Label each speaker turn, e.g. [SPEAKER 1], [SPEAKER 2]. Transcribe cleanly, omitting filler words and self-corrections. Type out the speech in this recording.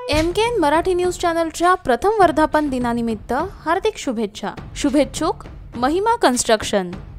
[SPEAKER 1] MKN Marathi news चॅनलच्या प्रथम वर्धापन दिनानिमित्त हार्दिक शुभेच्छा। शुभेच्छुक महिमा कन्स्ट्रक्शन।